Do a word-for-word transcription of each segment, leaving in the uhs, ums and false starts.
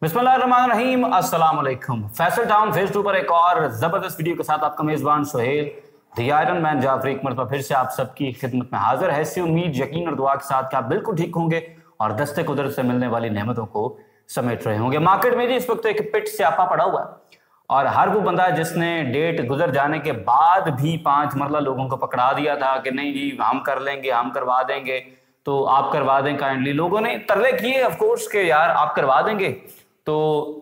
बिस्मिल्लाहिर्रहमानिर्रहीम, अस्सलाम वालेकुम। फैसल टाउन फेज टू पर एक और जबरदस्त वीडियो के साथ आपका मेजबान Suhail the iron Man Jafar एक मरतबा फिर से आप सबकी खिदमत में हाजिर है। ऐसी उम्मीद, यकीन और दुआ के साथ कि आप बिल्कुल ठीक होंगे और दस्ते कुदरत से मिलने वाली नेमतों को समेट रहे होंगे। मार्केट में जी इस वक्त एक पिट से आपा पड़ा हुआ है और हर वो बंदा जिसने डेट गुजर जाने के बाद भी पांच मरला लोगों को पकड़ा दिया था कि नहीं जी हम कर लेंगे, हम करवा देंगे, तो आप करवा दें काइंडली। लोगों ने तरले किए ऑफकोर्स के यार आप करवा देंगे, तो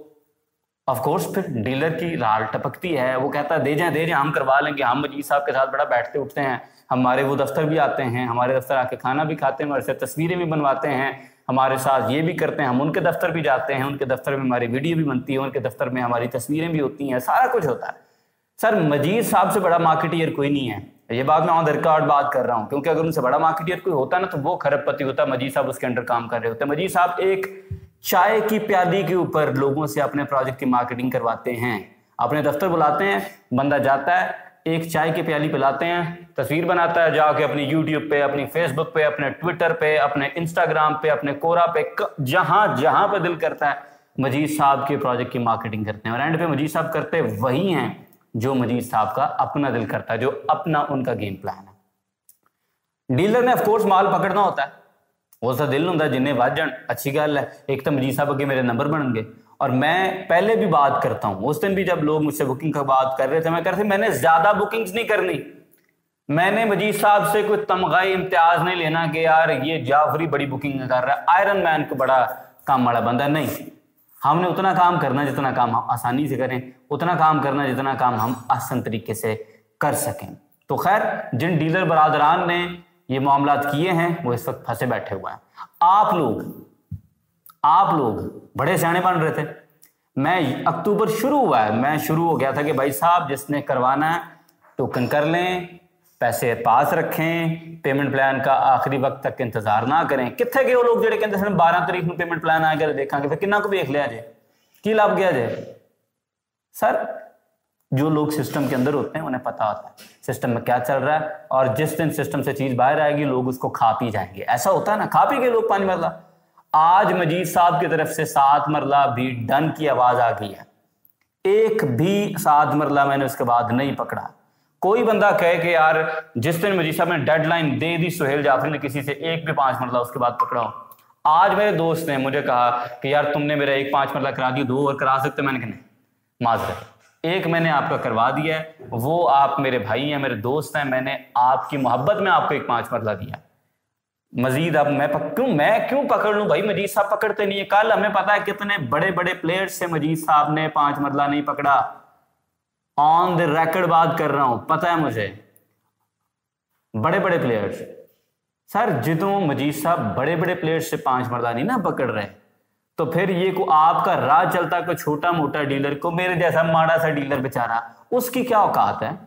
ऑफकोर्स फिर डीलर की राल टपकती है। वो कहता है दे जाएं दे जाएं हम करवा लेंगे। हम मजीद साहब के साथ बड़ा बैठते उठते हैं, हमारे वो दफ्तर भी आते हैं, हमारे दफ्तर आके खाना भी खाते हैं, हमारे साथ तस्वीरें भी बनवाते हैं, हमारे साथ ये भी करते हैं। हम उनके दफ्तर भी जाते हैं, उनके दफ्तर में हमारी वीडियो भी बनती है, उनके दफ्तर में हमारी तस्वीरें भी होती हैं, सारा कुछ होता है। सर मजीद साहब से बड़ा मार्केटियर कोई नहीं है, ये बात मैं ऑन द रिकॉर्ड बात कर रहा हूँ, क्योंकि अगर उनसे बड़ा मार्केटियर कोई होता ना तो वो खरबपति होता। मजीद साहब उसके अंडर काम कर रहे होते। मजीद साहब एक चाय की प्याली के ऊपर लोगों से अपने प्रोजेक्ट की मार्केटिंग करवाते हैं। अपने दफ्तर बुलाते हैं, बंदा जाता है, एक चाय की प्याली पिलाते हैं, तस्वीर बनाता है, जाके अपनी यूट्यूब पे, अपनी फेसबुक पे, अपने ट्विटर पे, अपने इंस्टाग्राम पे, अपने कोरा पे, जहां जहां पे दिल करता है मजीद साहब के प्रोजेक्ट की मार्केटिंग करते हैं। और एंड पे मजीद साहब करते वही हैं जो मजीद साहब का अपना दिल करता है, जो अपना उनका गेम प्लान है। डीलर ने ऑफकोर्स माल पकड़ना होता है, उसका दिल होता है जिन्हें वज जान अच्छी गल है। एक तो मजीद साहब अगे मेरे नंबर बन गए और मैं पहले भी बात करता हूं, उस दिन भी जब लोग मुझसे बुकिंग का बात कर रहे थे मैं कहते मैंने ज्यादा बुकिंग्स नहीं करनी, मैंने मजीद साहब से कोई तमगाई इम्तियाज नहीं लेना कि यार ये जाफरी बड़ी बुकिंग कर रहा है, आयरन मैन को बड़ा काम वाला बंदा। नहीं, हमने उतना काम करना जितना काम हम आसानी से करें, उतना काम करना जितना काम हम आसान तरीके से कर सकें। तो खैर जिन डीलर बरादरान ने ये मामलात किए हैं वो इस वक्त फंसे बैठे हुए हैं। आप लोग आप लोग बड़े सियाने बन रहे थे। मैं अक्टूबर शुरू हुआ है, मैं शुरू हो गया था कि भाई साहब जिसने करवाना है टोकन कर लें, पैसे पास रखें, पेमेंट प्लान का आखिरी वक्त तक इंतजार ना करें। कितने के वो लोग जो कहते हैं बारह तारीख में पेमेंट प्लान आ गया देखा फिर किन्ना को देख लिया जाए की लाभ गया जाए। सर जो लोग सिस्टम के अंदर होते हैं उन्हें पता होता है सिस्टम में क्या चल रहा है, और जिस दिन सिस्टम से चीज बाहर आएगी लोग उसको खा पी जाएंगे। ऐसा होता है ना, खा पी के लोग पांच मरला। आज मजीद साहब की तरफ से सात मरला भी डन की आवाज आ गई है, एक भी सात मरला मैंने उसके बाद नहीं पकड़ा। कोई बंदा कहे कि यार जिस दिन मजीद साहब ने डेडलाइन दे दी सुहेल जाफरी ने किसी से एक भी पांच मरला उसके बाद पकड़ा हो। आज मेरे दोस्त ने मुझे कहा कि यार तुमने मेरा एक पांच मरला करा दिया, दो और करा सकते। मैंने कहा माजरत, एक मैंने आपका करवा दिया है, वो आप मेरे भाई हैं, मेरे दोस्त हैं, मैंने आपकी मोहब्बत में आपको एक पांच मरला दिया। मजीद अब मैं पक, क्यों मैं क्यों पकड़ लूं भाई? मजीद साहब पकड़ते नहीं है। कल हमें पता है कितने बड़े बड़े प्लेयर्स से मजीद साहब ने पांच मरला नहीं पकड़ा। ऑन द रिकॉर्ड बात कर रहा हूं, पता है मुझे, बड़े बड़े प्लेयर्स। सर जितों मजीद साहब बड़े बड़े प्लेयर्स से पांच मरला नहीं ना पकड़ रहे, तो फिर ये को आपका राह चलता कोई छोटा मोटा डीलर को, मेरे जैसा माड़ा सा डीलर बेचारा, उसकी क्या औकात है?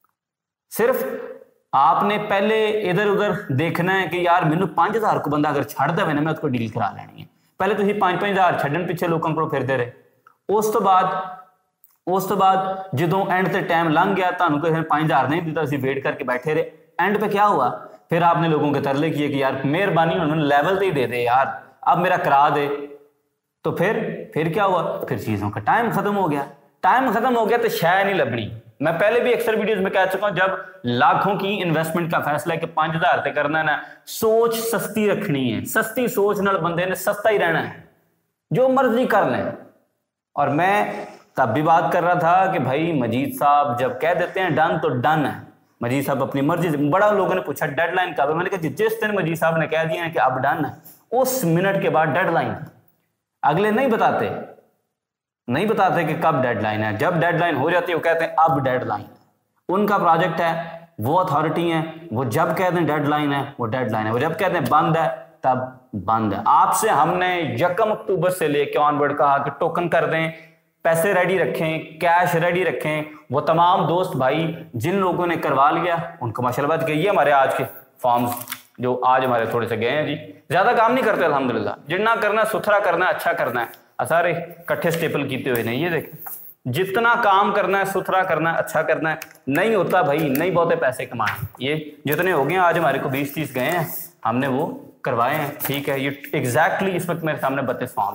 सिर्फ आपने पहले इधर उधर देखना है कि यार मैनू पांच हजार को बंदा अगर छड़ दे ना मैं उसको डील करा लेनी है। पहले तुम पांच पांच हजार छड्डन पिछे लोगों को फिरते रहे। उस तो बाद उस तो बाद जो एंड से टाइम लंघ गया, तुहानू किसी ने पांच हजार नहीं दिता, वेट करके बैठे रहे। एंड पे क्या हुआ? फिर आपने लोगों के तरले किए कि यार मेहरबानी उन्होंने लेवल ही दे दे यार, अब मेरा करा दे। तो फिर फिर क्या हुआ? फिर चीजों का टाइम खत्म हो गया। टाइम खत्म हो गया तो शायद नहीं लभनी। मैं पहले भी अक्सर वीडियोस में कह चुका हूं, जब लाखों की इन्वेस्टमेंट का फैसला है कि पांच हजार से करना है ना, सोच सस्ती रखनी है। सस्ती सोच नाल बंदे ने सस्ता ही रहना है, जो मर्जी कर लें। और मैं तब भी बात कर रहा था कि भाई मजीद साहब जब कह देते हैं डन तो डन है। मजीद साहब अपनी मर्जी से, बड़ा लोगों ने पूछा डेडलाइन कब है, मैंने कहा जिस दिन मजीद साहब ने कह दिया है कि अब डन है, उस मिनट के बाद डेडलाइन। अगले नहीं बताते नहीं बताते कि कब डेडलाइन है। जब डेडलाइन हो जाती है वो कहते हैं अब डेडलाइन। उनका प्रोजेक्ट है, वो अथॉरिटी है, वो जब कहते हैं डेडलाइन है वो डेडलाइन है, वो जब कहते हैं बंद है तब बंद है। आपसे हमने यकम अक्टूबर से लेकर ऑनवर्ड कहा कि टोकन कर दें, पैसे रेडी रखें, कैश रेडी रखें। वो तमाम दोस्त भाई जिन लोगों ने करवा लिया उनको माशाल्लाह गई है। हमारे आज के फॉर्म्स जो आज हमारे थोड़े से गए हैं जी, ज्यादा काम नहीं करते अल्हम्दुलिल्लाह, जितना करना सुथरा करना है, अच्छा करना है। सारे कट्ठे स्टेपल किए हुए नहीं, ये देखें जितना काम करना है सुथरा करना है, अच्छा करना है। नहीं होता भाई, नहीं बहुते पैसे कमाए। ये जितने हो गए आज हमारे को बीस तीस गए हैं, हमने वो करवाए हैं, ठीक है। ये एग्जैक्टली इस वक्त मेरे सामने बत्तीस फॉर्म्स हैं,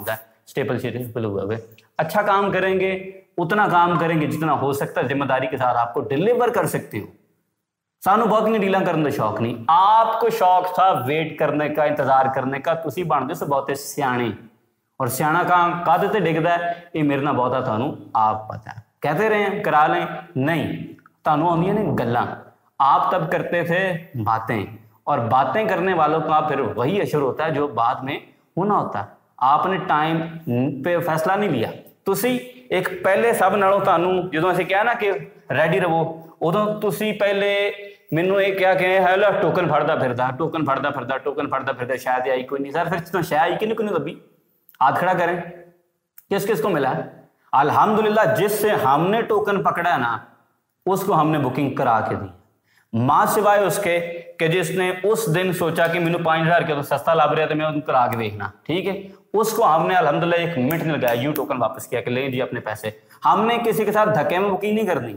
स्टेपल स्टेपल हुए हुए। अच्छा काम करेंगे, उतना काम करेंगे जितना हो सकता है, जिम्मेदारी के साथ आपको डिलीवर कर सकते हो। सानू बहुत नहीं डील करने का शौक नहीं, आपको शौक था वेट करने का, इंतजार करने का। तुसी बनते सो बहुते सियाणे, और सियाणा काम कादे ते डिगदा है ये मेरे नाल बहुता थानू आप पता है। कहते रहे करा लें, नहीं थानू आउंदियां ने गल्लां। आप तब करते थे बातें, और बातें करने वालों का फिर वही असर होता है जो बाद में होना होता है। आपने टाइम पे फैसला नहीं लिया, तुसी एक पहले सब नालों थानू जो असीं कहा ना कि रेडी रहो, उदों तुसी पहले मैनू ये क्या कि है टोकन फड़दा फिरदा टोकन फड़दा फिरदा टोकन फड़दा फिरदा शायद आई कोई नहीं सर, फिर तो शायद आई कि नहीं कोई नहीं लभी। हाथ खड़ा करें, किस किस को मिला है? अल्हम्दुलिल्लाह जिससे हमने टोकन पकड़ा है ना उसको हमने बुकिंग करा के दी, मां सिवाय उसके कि जिसने उस दिन सोचा कि मैंने पांच हजार के तो सस्ता लग रहा है तो मैं उनको करा के देखना, ठीक है, उसको हमने अल्हम्दुलिल्लाह एक मिनट नहीं लगाया, यू टोकन वापस किया कि ले जी अपने पैसे। हमने किसी के साथ धक्के में बुकिंग नहीं करनी।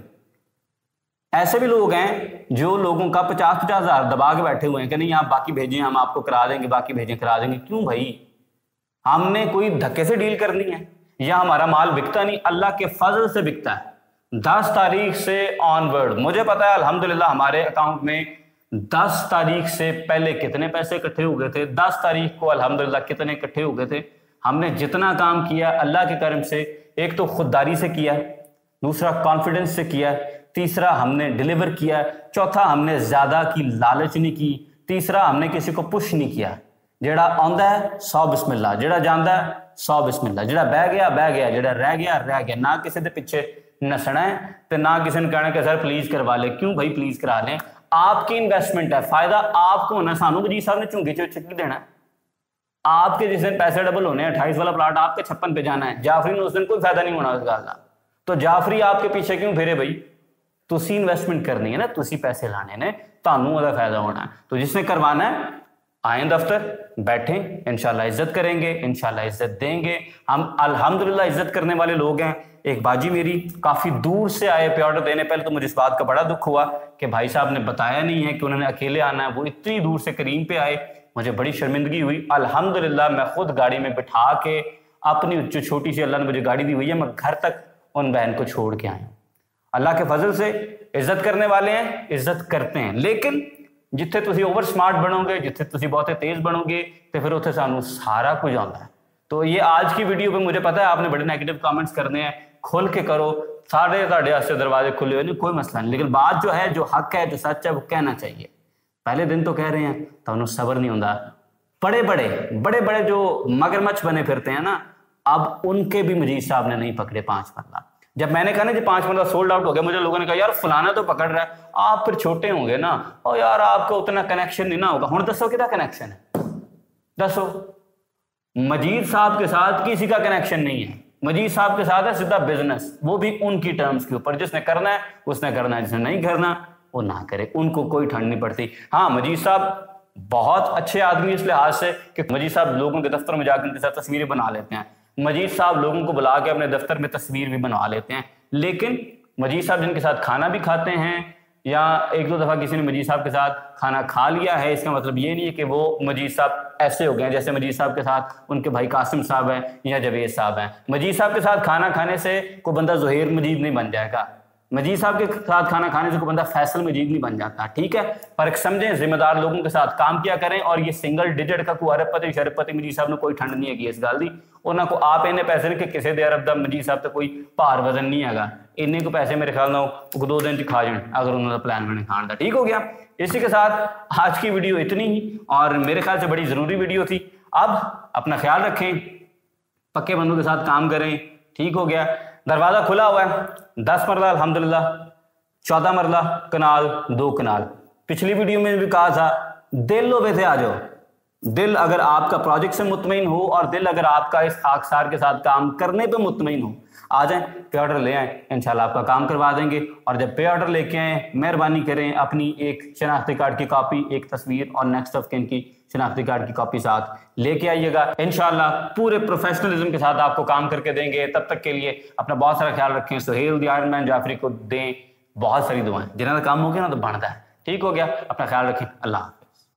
ऐसे भी लोग हैं जो लोगों का पचास पचास हजार दबा के बैठे हुए हैं कि नहीं आप बाकी भेजें हम आपको करा देंगे, बाकी भेजें करा देंगे। क्यों भाई, हमने कोई धक्के से डील करनी है या हमारा माल बिकता नहीं, अल्लाह के फजल से बिकता है। दस तारीख से ऑनवर्ड मुझे पता है अल्हम्दुलिल्लाह हमारे अकाउंट में दस तारीख से पहले कितने पैसे इकट्ठे हो गए थे, दस तारीख को अल्हम्दुलिल्लाह कितने इकट्ठे हो गए थे। हमने जितना काम किया अल्लाह के करम से, एक तो खुददारी से किया, दूसरा कॉन्फिडेंस से किया, तीसरा हमने डिलीवर किया, चौथा हमने ज्यादा की लालच नहीं की, तीसरा हमने किसी को पुश नहीं किया। जेड़ा आंदा है सौ बिस्मिल्लाह, जेड़ा जांदा है सौ बिस्मिल्लाह, जेड़ा बह गया बह गया, जेड़ा रह गया रह गया। ना किसी के पीछे नसना है तो ना किसी ने कहना कि सर प्लीज करवा ले। क्यों भाई प्लीज करा लें, आपकी इन्वेस्टमेंट है, फायदा आपको होना। सानू वजीर साहब ने झुंगे च चिट्ठी देना, आपके जिस दिन पैसे डबल होने अट्ठाईस वाला प्लाट आपके छप्पन पे जाना है, जाफरी ने उस दिन कोई फायदा नहीं होना उस गल का। तो जाफरी आपके पीछे क्यों फिरे भाई, तुसी इन्वेस्टमेंट करनी है ना, तुसी पैसे लाने ने, तानू ਉਹਦਾ फायदा होना है। तो जिसने करवाना है आए दफ्तर, बैठें, इंशाल्लाह इज्जत करेंगे, इंशाल्लाह इज्जत देंगे। हम अल्हम्दुलिल्लाह इज्जत करने वाले लोग हैं। एक बाजी मेरी काफी दूर से आए पे ऑर्डर देने, पहले तो मुझे इस बात का बड़ा दुख हुआ कि भाई साहब ने बताया नहीं है कि उन्होंने अकेले आना है, वो इतनी दूर से करीम पे आए, मुझे बड़ी शर्मिंदगी हुई। अल्हम्दुलिल्लाह मैं खुद गाड़ी में बिठा के अपनी जो छोटी सी अल्लाह ने मुझे गाड़ी दी हुई है, मैं घर तक उन बहन को छोड़ के आया। अल्लाह के फजल से इज्जत करने वाले हैं, इज्जत करते हैं, लेकिन जिथे तुसी ओवर स्मार्ट बनोगे, जिथे तुसी बहुत तेज बनोगे तो फिर उत्थे सानू सारा कुछ आता है। तो ये आज की वीडियो पे मुझे पता है आपने बड़े नेगेटिव कमेंट्स करने हैं, खोल के करो, सारे तुहाडे वास्ते दरवाजे खुले हुए, नहीं कोई मसला नहीं, लेकिन बात जो है, जो हक है, जो सच है, वो कहना चाहिए। पहले दिन तो कह रहे हैं तो उन्हें सब्र नहीं होता। बड़े बड़े बड़े बड़े जो मगरमच्छ बने फिरते हैं ना, अब उनके भी मजीद साहब ने नहीं पकड़े पांच मरला। जब मैंने कहा ना जी पांच मरला सोल्ड आउट हो गया, मुझे लोगों ने कहा यार फलाना तो पकड़ रहा है, आप फिर छोटे होंगे ना, और यार आपको उतना कनेक्शन नहीं ना होगा। हुण दसो किदा कनेक्शन है, दसो। मजीद साहब के साथ किसी का कनेक्शन नहीं है, मजीद साहब के साथ है सीधा बिजनेस, वो भी उनकी टर्म्स के ऊपर। जिसने करना है उसने करना है, जिसने नहीं करना वो ना करे, उनको कोई ठंड नहीं पड़ती। हाँ मजीद साहब बहुत अच्छे आदमी इस लिहाज से कि मजीद साहब लोगों के दफ्तर में जाकर उनके साथ तस्वीरें बना लेते हैं, मजीद साहब लोगों को बुला के अपने दफ्तर में तस्वीर भी बनवा लेते हैं। लेकिन मजीद साहब जिनके साथ खाना भी खाते हैं, या एक दो दफ़ा किसी ने मजीद साहब के साथ खाना खा लिया है, इसका मतलब ये नहीं है कि वो मजीद साहब ऐसे हो गए जैसे मजीद साहब के साथ उनके भाई कासिम साहब हैं या जवेद साहब हैं। मजीद साहब के साथ खाना खाने से कोई बंदा ज़ुहैर मजीद नहीं बन जाएगा, मजीद साहब के साथ खाना खाने से कोई बंदा फैसल मजीद नहीं बन जाता, ठीक है। फर्क समझें, जिम्मेदार लोगों के साथ काम किया करें। और ये सिंगल डिजिट का कोई अरबपति शरबपति मजीद साहब ने कोई ठंड नहीं है इस गल की। उन्होंने को आप इन्ने पैसे ने कि किसी दे अरब दा मजीद साहब तो कोई भार वजन नहीं है, इन्ने को पैसे मेरे ख्याल में दो दिन च खा जाए अगर उन्होंने प्लान बने खाने का। ठीक हो गया। इसी के साथ आज की वीडियो इतनी ही, और मेरे ख्याल से बड़ी ज़रूरी वीडियो थी। अब अपना ख्याल रखें, पक्के बंदों के साथ काम करें। ठीक हो गया। दरवाज़ा खुला हुआ है, दस मरला अल्हम्दुलिल्लाह, चौदह मरला कनाल, दो कनाल। पिछली वीडियो में भी कहा था दिल हो थे आ जाओ, दिल अगर आपका प्रोजेक्ट से मुतमईन हो और दिल अगर आपका इस खाकसार के साथ काम करने पे मुतमईन हो, आ जाएं, पे ऑर्डर ले आएँ, इंशाल्लाह आपका काम करवा देंगे। और जब पे ऑर्डर लेके आएँ, मेहरबानी करें अपनी एक शनाख्ती कार्ड की कॉपी, एक तस्वीर और नेक्स्ट ऑफ किन की शनाख्ती कार्ड की कॉपी साथ लेके आइएगा। इंशाल्लाह पूरे प्रोफेशनलिज्म के साथ आपको काम करके देंगे। तब तक के लिए अपना बहुत सारा ख्याल रखें। Suhel the iron man Jafri को दें बहुत सारी दुआएं, जिन्होंने काम हो गया ना तो बनता है। ठीक हो गया। अपना ख्याल रखें। अल्लाह।